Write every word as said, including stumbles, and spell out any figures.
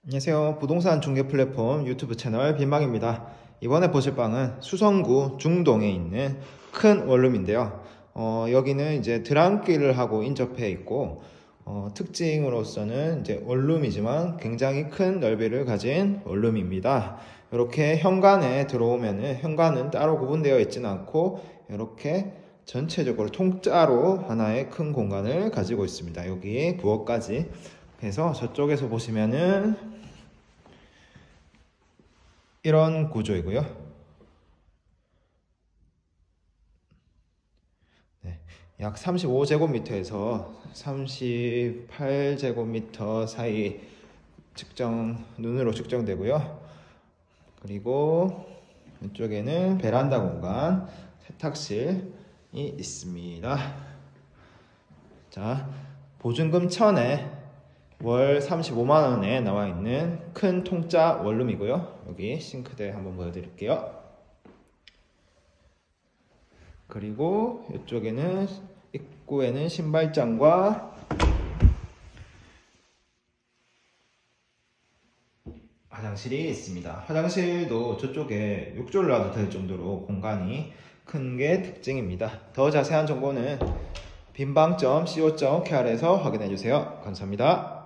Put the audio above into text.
안녕하세요. 부동산 중개 플랫폼 유튜브 채널 빈방입니다. 이번에 보실 방은 수성구 중동에 있는 큰 원룸인데요. 어, 여기는 이제 드랑길을 하고 인접해 있고, 어, 특징으로서는 이제 원룸이지만 굉장히 큰 넓이를 가진 원룸입니다. 이렇게 현관에 들어오면은 현관은 따로 구분되어 있지는 않고 이렇게 전체적으로 통짜로 하나의 큰 공간을 가지고 있습니다. 여기에 부엌까지 해서 저쪽에서 보시면은 이런 구조이고요. 네, 약 삼십오 제곱미터에서 삼십팔 제곱미터 사이 측정, 눈으로 측정되고요. 그리고 이쪽에는 베란다 공간, 세탁실이 있습니다. 자, 보증금 천에 월 삼십오만 원에 나와 있는 큰 통짜 원룸이고요. 여기 싱크대 한번 보여드릴게요. 그리고 이쪽에는 입구에는 신발장과 화장실이 있습니다. 화장실도 저쪽에 욕조를 놔도 될 정도로 공간이 큰 게 특징입니다. 더 자세한 정보는 빈방 닷 씨오 닷 케이알에서 확인해주세요. 감사합니다.